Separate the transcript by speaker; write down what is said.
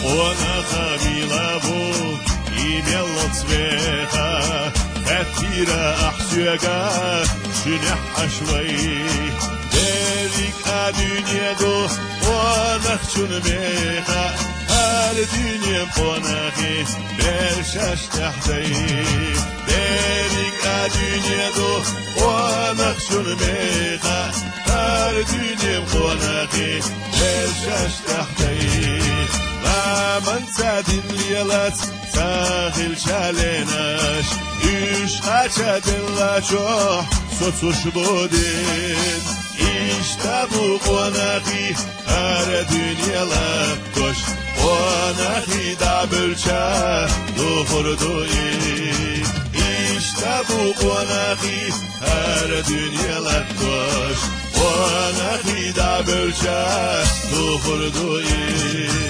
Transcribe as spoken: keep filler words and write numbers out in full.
Speaker 1: Онаха милаву имело цвеха Хатира ахсюга шунях ашвай Derlik a dünyada onах çunmeha Her dünya ponahi berşaş tahtay Derlik a dünyada onach çunmeha Her dünya ponahi berşaş tahtay من سادين ليلات ساحل شاليناش إيش أشد الله شوح سوتش بودين إيش تبوق وناخي هر دنيا لبكش وناخي دابلشا دخور دوي إيش تبوق وناخي هر دنيا لبكش وناخي دابلشا دخور دوي